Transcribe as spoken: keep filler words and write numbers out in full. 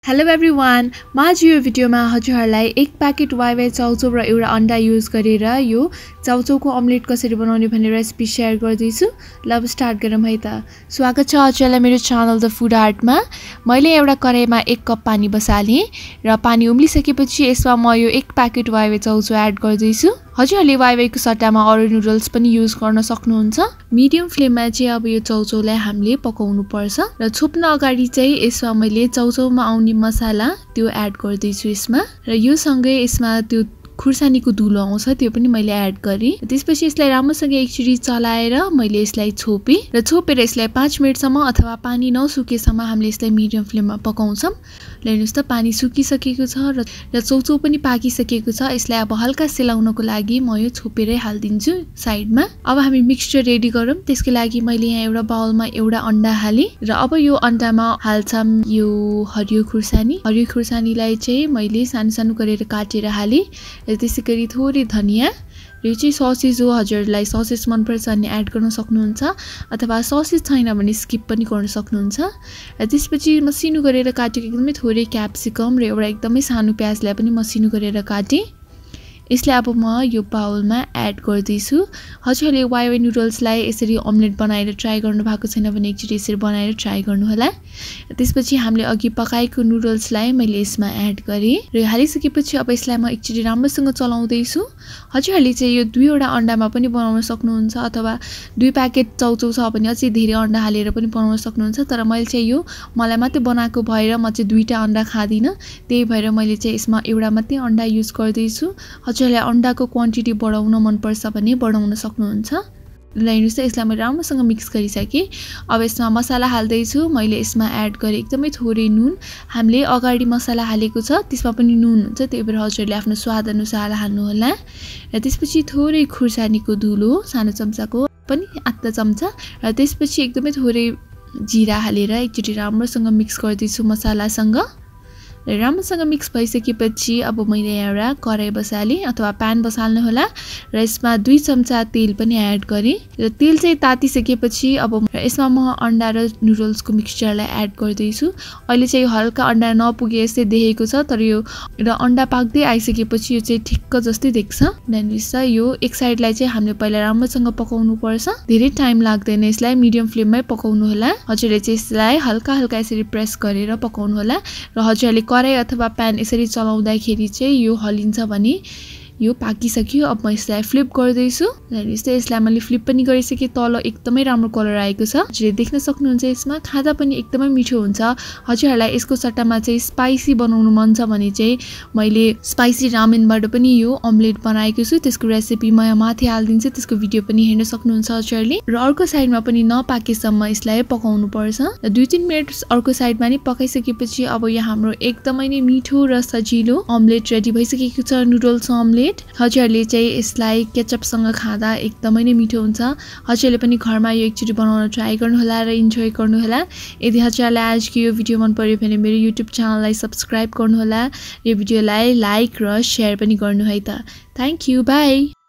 Hello everyone, म आज यो भिडियोमा हजुरहरुलाई एक प्याकेट वाइ वाइ चाउचाउ र एउटा अंडा युज गरेर यो चाउचाउको अमलेट कसरी बनाउने भन्ने रेसिपी शेयर गर्दैछु। ल अब स्टार्ट गरौँ है त। स्वागत छ हजुरलाई मेरो च्यानल द फूड आर्टमा। मैले एउटा कराईमा एक कप पानी बसाले र पानी उम्लिसकेपछि यसमा म यो एक प्याकेट वाइ वाइ चाउचाउ एड गर्दैछु। हजुरहरुले वाइ वाइ को सट्टामा अरू नुडल्स पनि युज गर्न सक्नुहुन्छ। मिडियम फ्लेममा चाहिँ अब यो चाउचाउलाई हामीले पकाउनु पर्छ र छोप्न अगाडि चाहिँ यसमा मैले चाउचाउमा आउने मसाला त्यो एड गर्दैछु यसमा र यो सँगै यसमा त्यो खुर्सानीको धुलो आउँछ त्यो पनि मैले एड गरे। त्यसपछि यसलाई राम्रोसँग एकचोटी चलाएर मैले यसलाई छोपे र छोपेर यसलाई पाँच मिनेटसम्म अथवा पानी नसुकेसम्म हामीले यसलाई मिडियम फ्लेममा पकाउँछौं। हेर्नुस् त पानी सुकिसकेको छ र चाउचाउ पनि पाकिसकेको छ। यसलाई अब हल्का सेलाउनको लागि म यो छोपेरै हाल्दिन्छु साइडमा। अब हामी मिक्सचर रेडी गरौँ। त्यसको लागि मैले यहाँ एउटा बाउलमा एउटा अंडा हाले र अब यो अंडामा हाल्छम यो हरियो खुर्सानी। हरियो खुर्सानीलाई चाहिँ मैले सानो सानो गरेर काटेर हाले। त्यसैगरी थोरै धनिया र यो चाहिँ ससेज हो। हजुरलाई ससेज मन पर्छ भने एड गर्न सक्नुहुन्छ अथवा ससेज छैन भने स्किप पनि गर्न सक्नुहुन्छ। र त्यसपछि मसिनो गरेर काटेको एकदमै थोरै क्याप्सिकम र एउटा एकदमै सानो प्याजलाई पनि मसिनो गरेर काटे। यसले अब म यो बाउलमा एड गर्दैछु। हजुरले वाइ वाइ नुडल्सलाई यसरी अमलेट बनाएर ट्राई गर्नु भएको छैन भने एकचोटी यसरी बनाएर ट्राई गर्नु होला। त्यसपछि हामीले अघि पकाएको नुडल्सलाई मैले यसमा एड गरे र हालिसकेपछि अब यसलाई म एकचोटी राम्रोसँग चलाउँदै छु। हजुरले चाहिँ यो दुईवटा अंडामा पनि बनाउन सक्नुहुन्छ अथवा दुई प्याकेट चाउचाउ छ भने अझै धेरै अंडा हालेर पनि बनाउन सक्नुहुन्छ। तर मैले चाहिँ यो मलाई मात्रै बनाएको भएर म चाहिँ दुईटा अंडा खादिन, त्यही भएर मैले चाहिँ यसमा एउटा मात्रै अंडा युज गर्दै छु। हजुरलाई अंडाको क्वान्टिटी बढाउन मन पर्छ भने बढाउन सक्नुहुन्छ। ल हेर्नुस् त यसलाई मैले राम्रोसँग मिक्स गरिसके। अब यसमा मसाला हाल्दै छु। मैले यसमा एड गरे एकदमै थोरै नुन। हामीले अगाडि मसाला हालेको छ त्यसमा पनि नुन हुन्छ, त्यही भएर हजुरले आफ्नो स्वाद अनुसार हाल्नु होला। र त्यसपछि थोरै खुर्सानीको धुलो सानो चम्चाको पनि आधा चम्चा र त्यसपछि एकदमै थोरै जीरा हालेर एकचोटी राम्रोसँग मिक्स गर्दै छु मसालासँग। र राम्रोसँग मिक्स भइसकेपछि अब मैले एउटा कराई बसाले अथवा प्यान बसाल्नु होला र यसमा दुई चम्चा तेल पनि एड गरे र तेल चाहिँ तातिसकेपछि अब यसमा म अंडा र नुडल्सको मिक्सचरलाई एड गर्दै छु। अहिले चाहिँ हल्का अंडा नपुगे जस्तै देखेको छ, तर यो र अंडा पाक्दै आइसकेपछि यो चाहिँ ठिक्क जस्तै देख्छ। हेर्नुस् त यो एक साइडलाई चाहिँ हामीले पहिला राम्रोसँग पकाउनु पर्छ। धेरै टाइम लाग्दैन, यसलाई मिडियम फ्लेममै पकाउनु होला। हजुरले चाहिँ यसलाई हल्का हल्का यसरी प्रेस गरेर पकाउनु होला र हजुरले कराई अथवा प्यान यसरी चलाउँदाखेरि चाहिँ यो हलिन्छ भने यो पाकिसक्यो। अब म यसलाई फ्लिप गर्दैछु। हेर्नुस् त यसलाई मैले फ्लिप पनि गरिसके। तल एकदमै राम्रो कलर आएको छ, हजुरले देख्न सक्नुहुन्छ। यसमा खाँदा पनि एकदमै मिठो हुन्छ। हजुरहरूलाई यसको सट्टामा चाहिँ स्पाइसी बनाउनु मन छ भने चाहिँ मैले स्पाइसी रामेनबाट पनि यो अमलेट बनाएको छु, त्यसको रेसिपी म यहाँ माथि हाल्दिन्छु, त्यसको भिडियो पनि हेर्न सक्नुहुन्छ हजुरले। र अर्को साइडमा पनि नपाकेसम्म यसलाई पकाउनु पर्छ र दुई तीन मिनट अर्को साइडमा नि पकाइसकेपछि अब यहाँ हाम्रो एकदमै नै मिठो र सजिलो अमलेट रेडी भइसकेको छ, नुडल्स अमलेट। हजुरले चाहिँ यसलाई केचपसँग खाँदा एकदमै नै मिठो हुन्छ। हजुरले पनि घरमा यो एकचोटी बनाउन ट्राई गर्नुहोला र इन्जोय गर्नुहोला। यदि हजुरलाई आजको यो भिडियो मन पर्यो भने मेरो युट्युब च्यानललाई सब्स्क्राइब गर्नुहोला, यो भिडियोलाई लाइक र शेयर पनि गर्नु है त। Thank you, by.